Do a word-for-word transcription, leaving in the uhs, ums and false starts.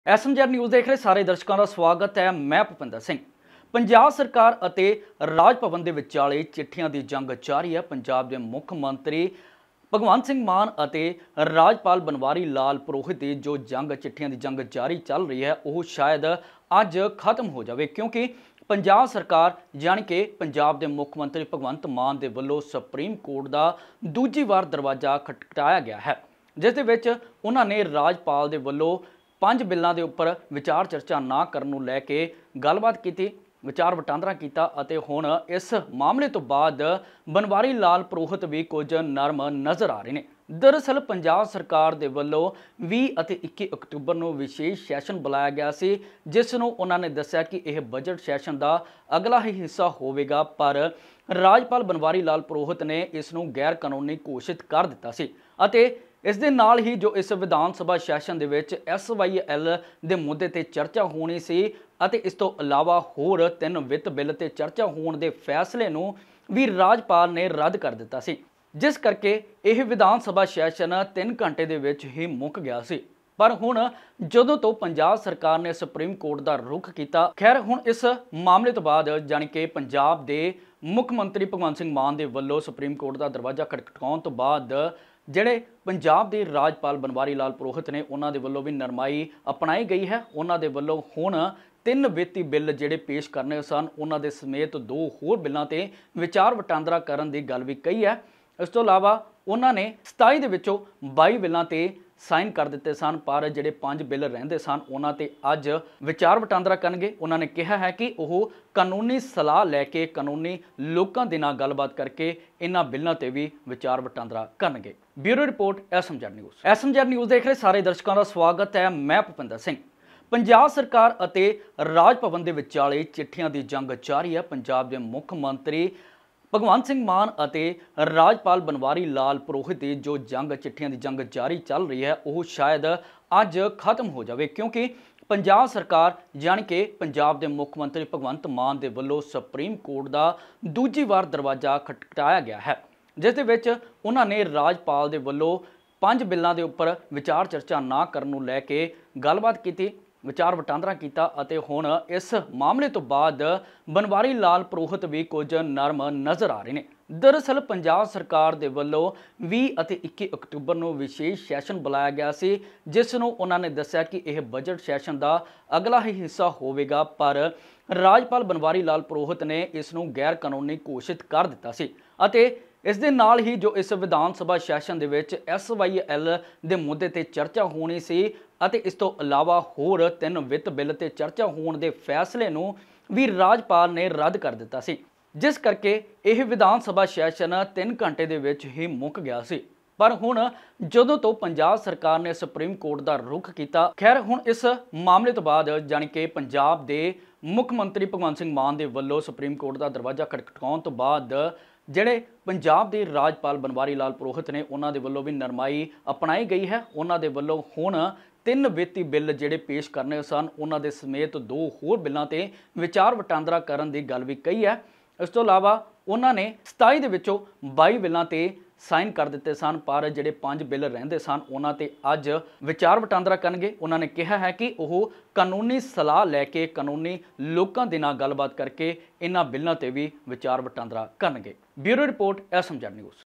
SMZ news ਦੇਖ ਰਹੇ ਸਾਰੇ ਦਰਸ਼ਕਾਂ ਦਾ ਸਵਾਗਤ ਹੈ। ਮੈਂ ਭੁਪਿੰਦਰ ਸਿੰਘ। ਪੰਜਾਬ ਸਰਕਾਰ ਅਤੇ ਰਾਜ ਭਵਨ ਦੇ ਵਿਚਾਲੇ ਚਿੱਠੀਆਂ ਦੀ ਜੰਗ ਜਾਰੀ ਹੈ। ਪੰਜਾਬ ਦੇ ਮੁੱਖ ਮੰਤਰੀ ਭਗਵੰਤ ਸਿੰਘ ਮਾਨ ਅਤੇ ਰਾਜਪਾਲ ਬਨਵਾਰੀ ਲਾਲ ਪੁਰੋਹਿਤ ਦੀ ਜੋ ਜੰਗ ਚਿੱਠੀਆਂ ਦੀ ਜੰਗ ਜਾਰੀ ਚੱਲ ਰਹੀ ਹੈ ਉਹ ਸ਼ਾਇਦ ਅੱਜ ਖਤਮ ਹੋ ਜਾਵੇ, ਕਿਉਂਕਿ ਪੰਜਾਬ ਸਰਕਾਰ ਜਾਣੀ ਕਿ ਪੰਜਾਬ ਦੇ ਮੁੱਖ ਮੰਤਰੀ ਭਗਵੰਤ ਮਾਨ ਦੇ ਵੱਲੋਂ ਸੁਪਰੀਮ ਕੋਰਟ ਦਾ ਦੂਜੀ ਵਾਰ ਦਰਵਾਜ਼ਾ ਖਟਖਟਾਇਆ ਗਿਆ ਹੈ, ਜਿਸ ਦੇ ਵਿੱਚ ਉਹਨਾਂ ਨੇ ਰਾਜਪਾਲ ਦੇ ਵੱਲੋਂ ਪੰਜ ਬਿੱਲਾਂ ਦੇ ਉੱਪਰ ਵਿਚਾਰ ਚਰਚਾ ਨਾ ਕਰਨ ਨੂੰ ਲੈ ਕੇ ਗੱਲਬਾਤ ਕੀਤੀ, ਵਿਚਾਰ ਵਟਾਂਦਰਾ ਕੀਤਾ ਅਤੇ ਹੁਣ ਇਸ ਮਾਮਲੇ ਤੋਂ ਬਾਅਦ ਬਨਵਾਰੀ ਲਾਲ ਪੁਰੋਹਿਤ ਵੀ ਕੁਝ ਨਰਮ ਨਜ਼ਰ ਆ ਰਹੇ ਨੇ। ਦਰਅਸਲ ਪੰਜਾਬ ਸਰਕਾਰ ਦੇ ਵੱਲੋਂ ਵੀਹ ਅਤੇ ਇੱਕੀ ਅਕਤੂਬਰ ਨੂੰ ਵਿਸ਼ੇਸ਼ ਸੈਸ਼ਨ ਬੁਲਾਇਆ ਗਿਆ ਸੀ, ਜਿਸ ਨੂੰ ਉਹਨਾਂ ਨੇ ਦੱਸਿਆ ਕਿ ਇਹ ਬਜਟ ਸੈਸ਼ਨ ਦਾ ਅਗਲਾ ਹੀ ਹਿੱਸਾ ਹੋਵੇਗਾ, ਪਰ ਰਾਜਪਾਲ ਬਨਵਾਰੀ ਲਾਲ ਪੁਰੋਹਿਤ ਨੇ ਇਸ ਨੂੰ ਗੈਰ ਕਾਨੂੰਨੀ ਘੋਸ਼ਿਤ ਕਰ ਦਿੱਤਾ ਸੀ ਅਤੇ ਇਸ ਦੇ ਨਾਲ ਹੀ ਜੋ ਇਸ ਵਿਧਾਨ ਸਭਾ ਸੈਸ਼ਨ ਦੇ ਵਿੱਚ ਐਸ ਵਾਈ ਐਲ ਦੇ ਮੁੱਦੇ ਤੇ ਚਰਚਾ ਹੋਣੀ ਸੀ ਅਤੇ ਇਸ ਤੋਂ ਇਲਾਵਾ ਹੋਰ ਤਿੰਨ ਵਿੱਤ ਬਿੱਲ ਤੇ ਚਰਚਾ ਹੋਣ ਦੇ ਫੈਸਲੇ ਨੂੰ ਵੀ ਰਾਜਪਾਲ ਨੇ ਰੱਦ ਕਰ ਦਿੱਤਾ ਸੀ, ਜਿਸ ਕਰਕੇ ਇਹ ਵਿਧਾਨ ਸਭਾ ਸੈਸ਼ਨ ਤਿੰਨ ਘੰਟੇ ਦੇ ਵਿੱਚ ਹੀ ਮੁੱਕ ਗਿਆ ਸੀ। ਪਰ ਹੁਣ ਜਦੋਂ ਤੋਂ ਪੰਜਾਬ ਸਰਕਾਰ ਨੇ ਸੁਪਰੀਮ ਕੋਰਟ ਦਾ ਰੁਖ ਕੀਤਾ, ਖੈਰ ਹੁਣ ਇਸ ਮਾਮਲੇ ਤੋਂ ਬਾਅਦ ਜਾਣੀ ਕਿ ਪੰਜਾਬ ਦੇ ਮੁੱਖ ਮੰਤਰੀ ਭਗਵੰਤ ਸਿੰਘ ਮਾਨ ਦੇ ਵੱਲੋਂ ਸੁਪਰੀਮ ਕੋਰਟ ਦਾ ਦਰਵਾਜ਼ਾ ਖਟਖਟਾਉਣ ਤੋਂ ਬਾਅਦ ਜਿਹੜੇ ਪੰਜਾਬ ਦੇ ਰਾਜਪਾਲ ਬਨਵਾਰੀ ਲਾਲ ਪੁਰੋਹਿਤ ਨੇ ਉਹਨਾਂ ਦੇ ਵੱਲੋਂ ਵੀ ਨਰਮਾਈ ਅਪਣਾਈ ਗਈ ਹੈ। ਉਹਨਾਂ ਦੇ ਵੱਲੋਂ ਹੁਣ ਤਿੰਨ ਵਿੱਤੀ ਬਿੱਲ ਜਿਹੜੇ ਪੇਸ਼ ਕਰਨੇ ਸਨ, ਉਹਨਾਂ ਦੇ ਸਮੇਤ ਦੋ ਹੋਰ ਬਿੱਲਾਂ ਤੇ ਵਿਚਾਰ ਵਟਾਂਦਰਾ ਕਰਨ ਦੀ ਗੱਲ ਵੀ ਕਹੀ ਹੈ। ਇਸ ਤੋਂ ਇਲਾਵਾ ਉਹਨਾਂ ਨੇ ਸਤਾਈ ਦੇ ਵਿੱਚੋਂ ਬਾਈ ਬਿੱਲਾਂ ਤੇ ਸਾਈਨ ਕਰ ਦਿੱਤੇ ਸਨ, ਪਰ ਜਿਹੜੇ ਪੰਜ ਬਿੱਲ ਰਹਿੰਦੇ ਸਨ ਉਹਨਾਂ ਤੇ ਅੱਜ ਵਿਚਾਰ ਵਟਾਂਦਰਾ ਕਰਨਗੇ। ਉਹਨਾਂ ਨੇ ਕਿਹਾ ਹੈ ਕਿ ਉਹ ਕਾਨੂੰਨੀ ਸਲਾਹ ਲੈ ਕੇ ਕਾਨੂੰਨੀ ਲੋਕਾਂ ਦੇ ਨਾਲ ਗੱਲਬਾਤ ਕਰਕੇ ਇਹਨਾਂ ਬਿੱਲਾਂ ਤੇ ਵੀ ਵਿਚਾਰ ਵਟਾਂਦਰਾ ਕਰਨਗੇ। Bureau report SMZ news. SMZ news ਦੇਖ ਰਹੇ ਸਾਰੇ ਦਰਸ਼ਕਾਂ ਦਾ ਸਵਾਗਤ ਹੈ। ਮੈਂ ਭੁਪਿੰਦਰ ਸਿੰਘ। ਪੰਜਾਬ ਸਰਕਾਰ ਅਤੇ ਰਾਜ ਭਵਨ ਦੇ ਵਿਚਾਲੇ ਚਿੱਠੀਆਂ ਦੀ ਜੰਗ ਜਾਰੀ ਹੈ। ਪੰਜਾਬ ਦੇ ਮੁੱਖ ਮੰਤਰੀ ਭਗਵੰਤ ਸਿੰਘ ਮਾਨ ਅਤੇ ਰਾਜਪਾਲ ਬਨਵਾਰੀ ਲਾਲ ਪੁਰੋਹਿਤ ਦੀ ਜੋ ਜੰਗ ਚਿੱਠੀਆਂ ਦੀ ਜੰਗ ਜਾਰੀ ਚੱਲ ਰਹੀ ਹੈ ਉਹ ਸ਼ਾਇਦ ਅੱਜ ਖਤਮ ਹੋ ਜਾਵੇ, ਕਿਉਂਕਿ ਪੰਜਾਬ ਸਰਕਾਰ ਜਾਣੀ ਕਿ ਪੰਜਾਬ ਦੇ ਮੁੱਖ ਮੰਤਰੀ ਭਗਵੰਤ ਮਾਨ ਦੇ ਵੱਲੋਂ ਸੁਪਰੀਮ ਕੋਰਟ ਦਾ ਦੂਜੀ ਵਾਰ ਦਰਵਾਜ਼ਾ ਖਟਖਟਾਇਆ ਗਿਆ ਹੈ, ਜਿਸ ਦੇ ਵਿੱਚ ਉਹਨਾਂ ਨੇ ਰਾਜਪਾਲ ਦੇ ਵੱਲੋਂ ਪੰਜ ਬਿੱਲਾਂ ਦੇ ਉੱਪਰ ਵਿਚਾਰ ਚਰਚਾ ਨਾ ਕਰਨ ਨੂੰ ਲੈ ਕੇ ਗੱਲਬਾਤ ਕੀਤੀ, ਵਿਚਾਰ ਵਟਾਂਦਰਾ ਕੀਤਾ ਅਤੇ ਹੁਣ ਇਸ ਮਾਮਲੇ ਤੋਂ ਬਾਅਦ ਬਨਵਾਰੀ ਲਾਲ ਪੁਰੋਹਿਤ ਵੀ ਕੁਝ ਨਰਮ ਨਜ਼ਰ ਆ ਰਹੇ ਨੇ। ਦਰਅਸਲ ਪੰਜਾਬ ਸਰਕਾਰ ਦੇ ਵੱਲੋਂ ਵੀਹ ਅਤੇ ਇੱਕੀ ਅਕਤੂਬਰ ਨੂੰ ਵਿਸ਼ੇਸ਼ ਸੈਸ਼ਨ ਬੁਲਾਇਆ ਗਿਆ ਸੀ, ਜਿਸ ਨੂੰ ਉਹਨਾਂ ਨੇ ਦੱਸਿਆ ਕਿ ਇਹ ਬਜਟ ਸੈਸ਼ਨ ਦਾ ਅਗਲਾ ਹੀ ਹਿੱਸਾ ਹੋਵੇਗਾ, ਪਰ ਰਾਜਪਾਲ ਬਨਵਾਰੀ ਲਾਲ ਪੁਰੋਹਿਤ ਨੇ ਇਸ ਨੂੰ ਗੈਰ ਕਾਨੂੰਨੀ ਘੋਸ਼ਿਤ ਕਰ ਦਿੱਤਾ ਸੀ ਅਤੇ ਇਸ ਦੇ ਨਾਲ ਹੀ ਜੋ ਇਸ ਵਿਧਾਨ ਸਭਾ ਸੈਸ਼ਨ ਦੇ ਵਿੱਚ ਐਸ ਵਾਈ ਐਲ ਦੇ ਮੁੱਦੇ ਤੇ ਚਰਚਾ ਹੋਣੀ ਸੀ ਅਤੇ ਇਸ ਤੋਂ ਇਲਾਵਾ ਹੋਰ ਤਿੰਨ ਵਿੱਤ ਬਿੱਲ ਤੇ ਚਰਚਾ ਹੋਣ ਦੇ ਫੈਸਲੇ ਨੂੰ ਵੀ ਰਾਜਪਾਲ ਨੇ ਰੱਦ ਕਰ ਦਿੱਤਾ ਸੀ, ਜਿਸ ਕਰਕੇ ਇਹ ਵਿਧਾਨ ਸਭਾ ਸੈਸ਼ਨ ਤਿੰਨ ਘੰਟੇ ਦੇ ਵਿੱਚ ਹੀ ਮੁੱਕ ਗਿਆ ਸੀ। ਪਰ ਹੁਣ ਜਦੋਂ ਤੋਂ ਪੰਜਾਬ ਸਰਕਾਰ ਨੇ ਸੁਪਰੀਮ ਕੋਰਟ ਦਾ ਰੁਖ ਕੀਤਾ, ਖੈਰ ਹੁਣ ਇਸ ਮਾਮਲੇ ਤੋਂ ਬਾਅਦ ਜਾਣੀ ਕਿ ਪੰਜਾਬ ਦੇ ਮੁੱਖ ਮੰਤਰੀ ਭਗਵੰਤ ਸਿੰਘ ਮਾਨ ਦੇ ਵੱਲੋਂ ਸੁਪਰੀਮ ਕੋਰਟ ਦਾ ਦਰਵਾਜ਼ਾ ਖਟਖਟਾਉਣ ਤੋਂ ਬਾਅਦ ਜਿਹੜੇ ਪੰਜਾਬ ਦੇ ਰਾਜਪਾਲ ਬਨਵਾਰੀ ਲਾਲ ਪੁਰੋਹਿਤ ਨੇ ਉਹਨਾਂ ਦੇ ਵੱਲੋਂ ਵੀ ਨਰਮਾਈ ਅਪਣਾਈ ਗਈ ਹੈ। ਉਹਨਾਂ ਦੇ ਵੱਲੋਂ ਹੁਣ ਤਿੰਨ ਵਿੱਤੀ ਬਿੱਲ ਜਿਹੜੇ ਪੇਸ਼ ਕਰਨੇ ਸਨ, ਉਹਨਾਂ ਦੇ ਸਮੇਤ ਦੋ ਹੋਰ ਬਿੱਲਾਂ ਤੇ ਵਿਚਾਰ ਵਟਾਂਦਰਾ ਕਰਨ ਦੀ ਗੱਲ ਵੀ ਕਹੀ ਹੈ। ਇਸ ਤੋਂ ਇਲਾਵਾ ਉਹਨਾਂ ਨੇ ਸਤਾਈ ਦੇ ਵਿੱਚੋਂ ਬਾਈ ਬਿੱਲਾਂ ਤੇ ਸਾਈਨ ਕਰ ਦਿੱਤੇ ਸਨ, ਪਰ ਜਿਹੜੇ ਪੰਜ ਬਿੱਲ ਰਹਿੰਦੇ ਸਨ ਉਹਨਾਂ ਤੇ ਅੱਜ ਵਿਚਾਰ ਵਟਾਂਦਰਾ ਕਰਨਗੇ। ਉਹਨਾਂ ਨੇ ਕਿਹਾ ਹੈ ਕਿ ਉਹ ਕਾਨੂੰਨੀ ਸਲਾਹ ਲੈ ਕੇ ਕਾਨੂੰਨੀ ਲੋਕਾਂ ਦੇ ਨਾਲ ਗੱਲਬਾਤ ਕਰਕੇ ਇਹਨਾਂ ਬਿੱਲਾਂ ਤੇ ਵੀ ਵਿਚਾਰ ਵਟਾਂਦਰਾ ਕਰਨਗੇ। Bureau report SMZ news.